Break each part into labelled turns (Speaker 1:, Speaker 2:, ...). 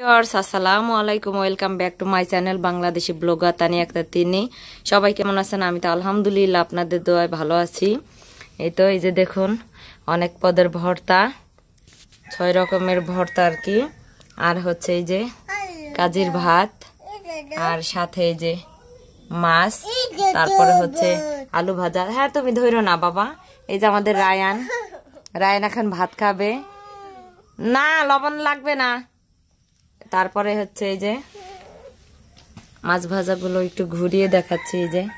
Speaker 1: আসসালামু আলাইকুম, welcome back to my channel Bangladeshi blogger Tania Akter তিনি। সবাই কেমন আছেন? আমি তো আলহামদুলিল্লাহ আপনাদের দোয়ায় ভালো আছি। এই তো এই যে দেখুন, অনেক পদের ভর্তা, 6 রকমের ভর্তা আর কি। আর হচ্ছে এই যে কাজির ভাত, আর সাথে এই যে মাছ, তারপরে হচ্ছে আলু ভাজা। হ্যাঁ তুমি ধরো না বাবা। এই যে আমাদের রায়ান এখন ভাত খাবে না, লবণ লাগবে না। তারপরে হচ্ছে এই যে মাছ ভাজাগুলো একটু ঘুরিয়ে দেখাচ্ছি। এই যে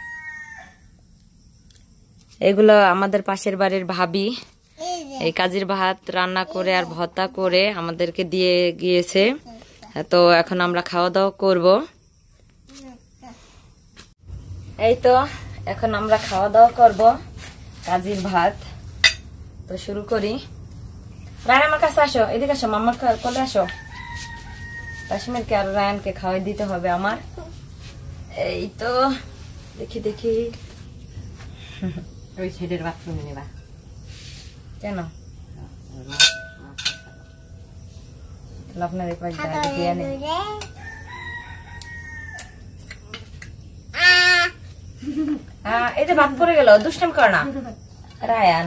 Speaker 1: এগুলো আমাদের পাশের বাড়ির ভাবি এই কাজির ভাত রান্না করে আর ভর্তা করে আমাদেরকে দিয়ে গিয়েছে। তো এখন আমরা খাওয়া দাওয়া করব। এই তো এখন আমরা খাওয়া দাওয়া করব কাজির ভাত। তো শুরু করি। রায়ন আমার কাছে আসো, এদিকে আসো, মামার কোলে আসো। কাশ্মীরকে আর রায়ানকে খাওয়াই দিতে হবে আমার। এই তো দেখি দেখি
Speaker 2: ওই সাইডের বাথরুমে নেবা
Speaker 1: কেন আপনার এই যে ভাত পড়ে গেল, দুষ্টাম কর না রায়ান।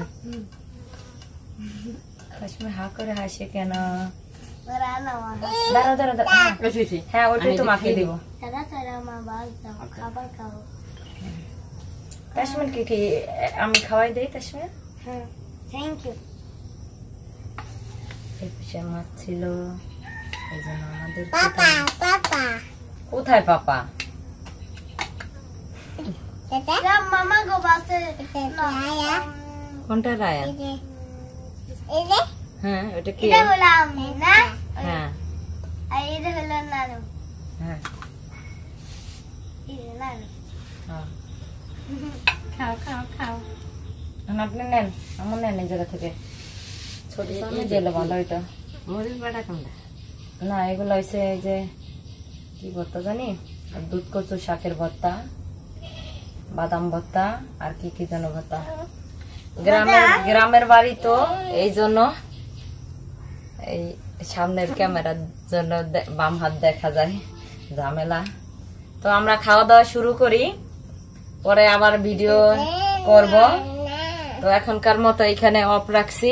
Speaker 1: কাশ্মীর হা করে হাসে কেন? দাঁড়াও দাঁড়াও দাঁড়াও, হ্যাঁ ওটাই তো মাখিয়ে দিব। কাশ্মীরকে কি আমি খাওয়াই দেই? Kashmir
Speaker 3: thank you.
Speaker 1: মাছ ছিল এই জন্য আমাদের।
Speaker 3: কোথায়
Speaker 1: পাপা?
Speaker 3: মামা গো বাসে
Speaker 1: কোনটা রায়ান? হ্যাঁ ওটা কি?
Speaker 3: এটা হলো আমি না?
Speaker 1: হ্যাঁ
Speaker 3: আর এটা হলো নানু।
Speaker 1: হ্যাঁ
Speaker 3: এটা নানু।
Speaker 2: খাও খাও খাও।
Speaker 1: আপনি নেন, আমার নেন এই জায়গা থেকে। ছোট জেলে ভালো এটা।
Speaker 2: মরিচ বাটা কোনটা?
Speaker 1: না এগুলো হয়েছে এই যে কি ভর্তা জানি, দুধ কচু শাকের ভর্তা, বাদাম ভর্তা, আর কি কি যেন ভর্তা। গ্রামের বাড়ি তো এই জন্য এই সামনের ক্যামেরার জন্য বাম হাত দেখা যায়, ঝামেলা। তো আমরা খাওয়া দাওয়া শুরু করি, পরে আবার ভিডিও করব। তো এখনকার মতো এখানে অফ রাখছি।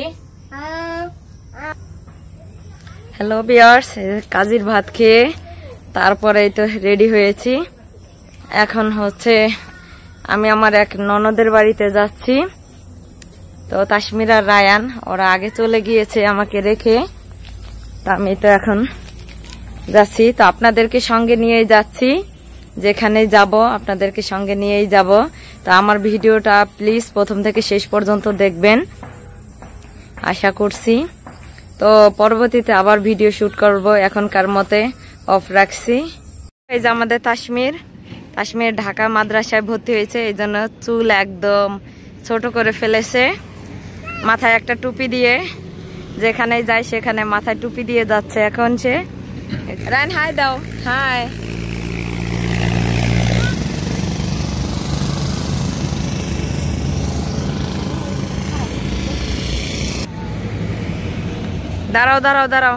Speaker 1: হ্যালো ভিউয়ার্স, কাজির ভাত খেয়ে তারপরে তো রেডি হয়েছি। এখন হচ্ছে আমি আমার এক ননদের বাড়িতে যাচ্ছি। তো তাসমির আর রায়ান ওরা আগে চলে গিয়েছে আমাকে রেখে। তো আমি তো এখন যাচ্ছি, তো আপনাদেরকে সঙ্গে নিয়ে যাচ্ছি। যেখানে যাব আপনাদেরকে সঙ্গে নিয়েই যাব। তো আমার ভিডিওটা প্লিজ প্রথম থেকে শেষ পর্যন্ত দেখবেন আশা করছি। তো পরবর্তীতে আবার ভিডিও শুট করব, এখনকার মতে অফ রাখছি। এই যে আমাদের তাসমির ঢাকা মাদ্রাসায় ভর্তি হয়েছে, এই জন্য চুল একদম ছোট করে ফেলেছে। মাথায় একটা টুপি দিয়ে যেখানে যায় সেখানে মাথায় টুপি দিয়ে যাচ্ছে এখন সে। রায়ন হাই দাও, হাই। দাঁড়াও দাঁড়াও দাঁড়াও।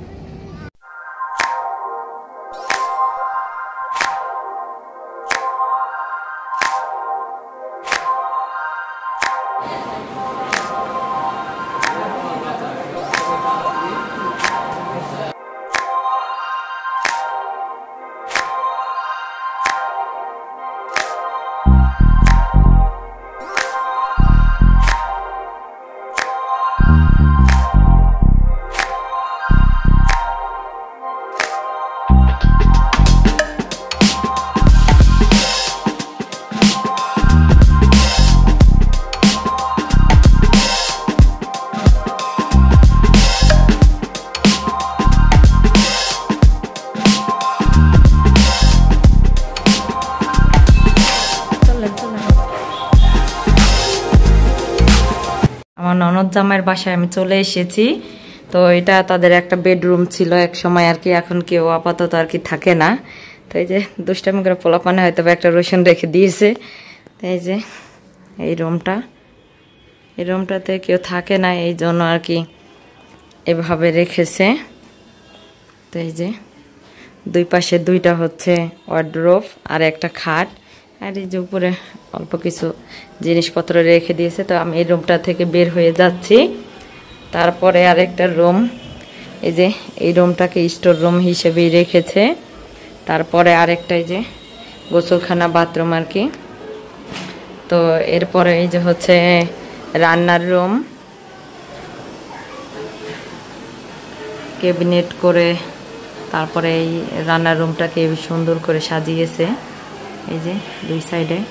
Speaker 1: আমার ননদ জামাইয়ের বাসায় আমি চলে এসেছি। তো এটা তাদের একটা বেডরুম ছিল এক সময় আর কি, এখন কেউ আপাতত আর কি থাকে না। তো এই যে দুষ্টামি করে পোলাপানে হয়তো একটা রসুন রেখে দিয়েছে। তো এই যে এই রুমটাতে কেউ থাকে না, এই জন্য আর কি এভাবে রেখেছে। তো এই যে দুই পাশে দুইটা হচ্ছে ওয়ার্ডরোব আর একটা খাট, আর এই যে উপরে অল্প কিছু জিনিসপত্র রেখে দিয়েছে। তো আমি এই রুমটা থেকে বের হয়ে যাচ্ছি। তারপরে আরেকটা রুম, এই যে এই রুমটাকে স্টোর রুম হিসেবেই রেখেছে। তারপরে আরেকটা এই যে গোসলখানা, বাথরুম আর কি। তো এরপরে এই যে হচ্ছে রান্নার রুম, ক্যাবিনেট করে তারপরে এই রান্নার রুমটাকে সুন্দর করে সাজিয়েছে। এই যে দুই সাইডে,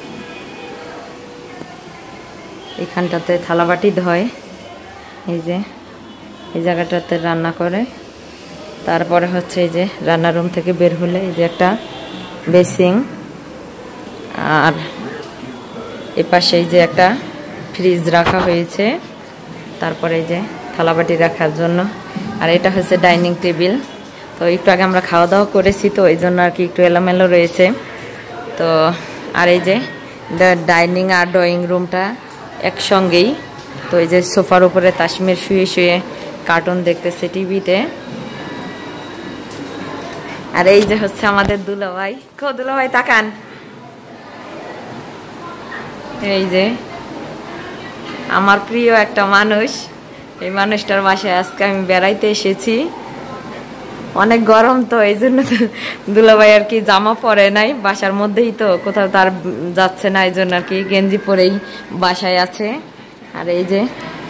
Speaker 1: এখানটাতে থালাবাটি ধয়, এই যে এই জায়গাটাতে রান্না করে। তারপরে হচ্ছে এই যে রান্নার রুম থেকে বের হলে এই যে একটা বেসিং, আর এপাশে এই যে একটা ফ্রিজ রাখা হয়েছে, তারপরে এই যে থালাবাটি রাখার জন্য। আর এটা হচ্ছে ডাইনিং টেবিল। তো একটু আগে আমরা খাওয়া দাওয়া করেছি, তো এই জন্য আর কি একটু এলোমেলো রয়েছে। তো আর এই যে ডাইনিং আর ড্রয়িং রুমটা একসঙ্গেই। তো এই যে সোফার উপরে তাসমির শুয়ে শুয়ে কার্টুন দেখতেছে টিভিতে। আর এই যে হচ্ছে আমাদের দুলাভাই, দুলাভাই তাকান, এই যে আমার প্রিয় একটা মানুষ। এই মানুষটার বাসায় আজকে আমি বেড়াইতে এসেছি। অনেক গরম, তো এই জন্য দুলাভাই আর কি জামা পরে নাই, বাসার মধ্যেই, তো কোথাও তার যাচ্ছে না, এই জন্য আর কি গেঞ্জি পরেই বাসায় আছে। আর এই যে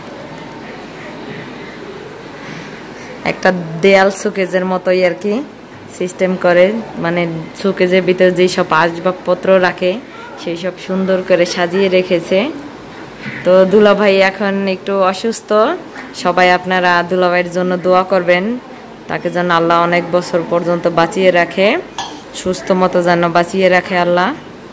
Speaker 1: একটা দেয়াল শোকেজের মতোই আর কি সিস্টেম করে, মানে শোকেজের ভিতরে যেই সব আসবাবপত্র রাখে সেই সব সুন্দর করে সাজিয়ে রেখেছে। তো দুলাভাই এখন একটু অসুস্থ, সবাই আপনারা দুলাভাইয়ের জন্য দোয়া করবেন, তাকে যেন আল্লাহ অনেক বছর পর্যন্ত বাঁচিয়ে রাখে, সুস্থ মতো যেন বাঁচিয়ে রাখে আল্লাহ।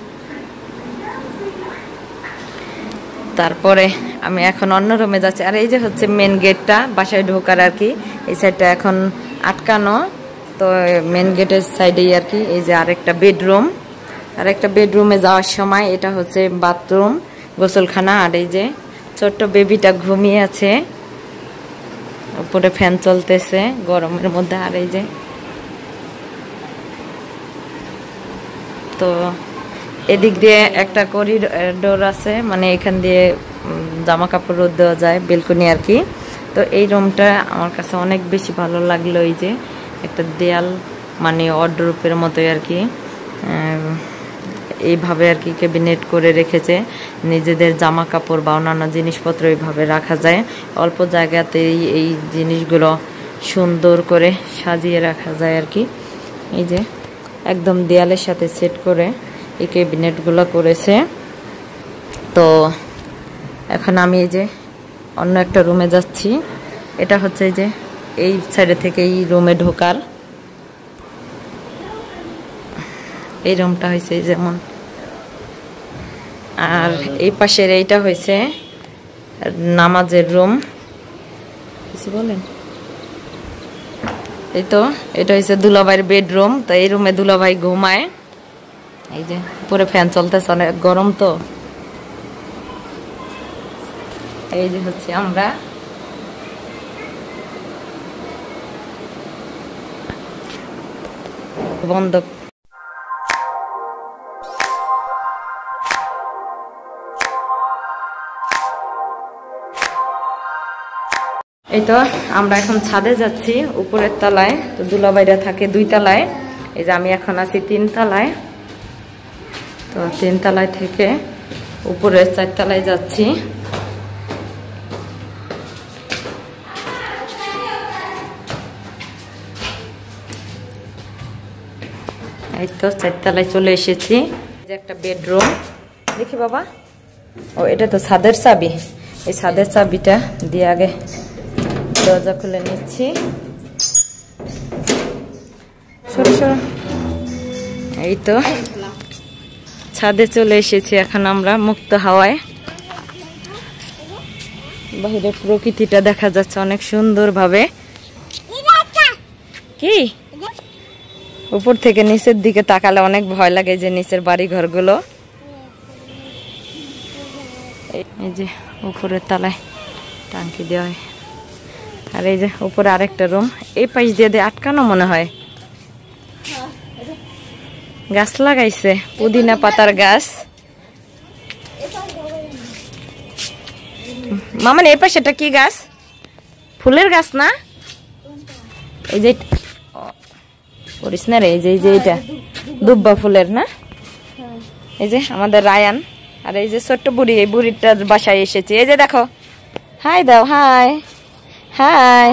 Speaker 1: তারপরে আমি এখন অন্য রুমে যাচ্ছি। আর এই যে হচ্ছে মেন গেটটা, বাসায় ঢোকার আর কি, এই সাইডটা এখন আটকানো। তো মেন গেটের সাইডেই আর কি এই যে আরেকটা বেডরুম, আর একটা বেডরুমে যাওয়ার সময় এটা হচ্ছে বাথরুম, গোসলখানা। আর এই যে ছোট্ট বেবিটা ঘুমিয়ে আছে, উপরে ফ্যান চলতেছে গরমের মধ্যে। আর এই যে তো এদিক দিয়ে একটা করিডোর আছে, মানে এখান দিয়ে জামা কাপড় রোদ দেওয়া যায়, বেলকনি আর কি। তো এই রুমটা আমার কাছে অনেক বেশি ভালো লাগলো। এই যে একটা দেয়াল, মানে ওয়ার্ডরোবের মতোই আর কি, এইভাবে আর কি ক্যাবিনেট করে রেখেছে, নিজেদের জামা কাপড় বা অন্যান্য জিনিসপত্র এইভাবে রাখা যায়। অল্প জায়গাতেই এই জিনিসগুলো সুন্দর করে সাজিয়ে রাখা যায় আর কি। এই যে একদম দেয়ালের সাথে সেট করে এই ক্যাবিনেটগুলো করেছে। তো এখন আমি এই যে অন্য একটা রুমে যাচ্ছি। এটা হচ্ছে এই যে এই সাইডে থেকে এই রুমে ঢোকার, এই রুমটা হয়েছে যেমন, আর এই পাশের এইটা হয়েছে নামাজের রুম। কিছু বলেন? এই তো এটা হয়েছে দুলাভাইয়ের বেডরুম। তো এই রুমে দুলাভাই ঘুমায়। এই যে পুরো ফ্যান চলতেছে, অনেক গরম। তো এই যে হচ্ছে আমরা, বন্ধ। এই তো আমরা এখন ছাদে যাচ্ছি, উপরের তলায়। তো দুলাভাইরা থাকে 2 তলায়, এই যে আমি এখন আছি 3 তলায়। তো 3 তলায় থেকে উপরের 4 তলায় যাচ্ছি। এই তো 4 তলায় চলে এসেছি। এই যে একটা বেডরুম, দেখি বাবা, ও এটা তো ছাদের চাবি। এই ছাদের চাবিটা দিয়ে আগে দরজা খুলে নিচ্ছি। সরো সরো। এই তো ছাদে চলে এসেছি এখন আমরা, মুক্ত হাওয়ায়। বাইরের প্রকৃতিটা দেখা যাচ্ছে অনেক সুন্দর ভাবে। কি উপর থেকে নিচের দিকে তাকালে অনেক ভয় লাগে, যে নিচের বাড়ি ঘরগুলো। এই যে উপরের তলায় টাঙ্কি দেওয়া হয়। আর এই যে উপরে আরেকটা রুম, এই পাশ দিয়ে আটকানো মনে হয়। গাছ লাগাইছে, পুদিনা পাতার গাছ। মামান এই পাশে এটা কি গাছ? ফুলের গাছ না? এই যে করিস না রে, এই যে এটা দুব্বা ফুলের না? এই যে আমাদের রায়ান, আর এই যে ছোট্ট বুড়ি, এই বুড়িটার বাসায় এসেছে। এই যে দেখো, হাই দাও, হাই হাই।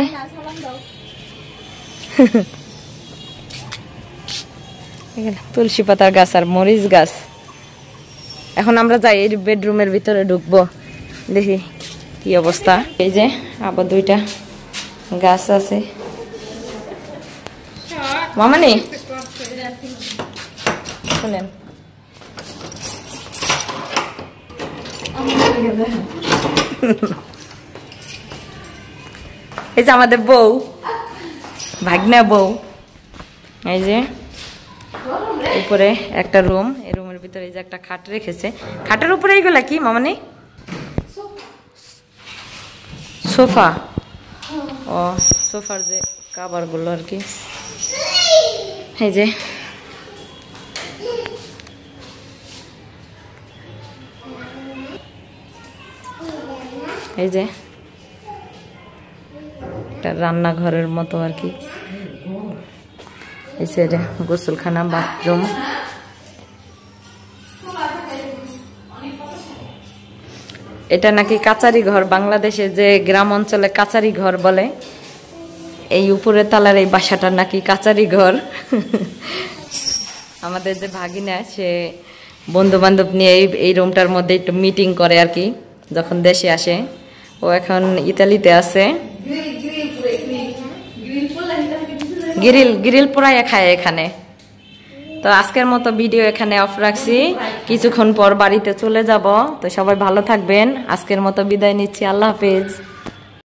Speaker 1: তুলসী পাতার গাছ আর মরিচ গাছ। এখন আমরা যাই এই বেডরুমের ভিতরে ঢুকবো, দেখি কি অবস্থা। এই যে আবার দুইটা গাছ আছে। মামানি শুনেন, এই যে আমাদের বউ, ভাগনা বউ। এই যে উপরে একটা রুম, এই রুমের ভিতরে এই যে একটা খাট রেখেছে। খাটের উপরে এইগুলা কি মামানি? সোফা। ও সোফার যে কাভার গুলো আর কি। এই যে এই যে একটা রান্নাঘরের মতো আর কি। এই সাইডে গোসলখানা, বাথরুম। এটা নাকি কাচারি ঘর, বাংলাদেশে যে গ্রাম অঞ্চলে কাচারি ঘর বলে, এই উপরের তালার এই বাসাটা নাকি কাচারি ঘর। আমাদের যে ভাগিনা, সে বন্ধু বান্ধব নিয়ে এই রুমটার মধ্যে একটু মিটিং করে আর কি, যখন দেশে আসে। ও এখন ইতালিতে আছে। গ্রিল পোড়াইয়া খায় এখানে। তো আজকের মতো ভিডিও এখানে অফ রাখছি, কিছুক্ষণ পর বাড়িতে চলে যাব। তো সবাই ভালো থাকবেন, আজকের মতো বিদায় নিচ্ছি, আল্লাহ হাফেজ।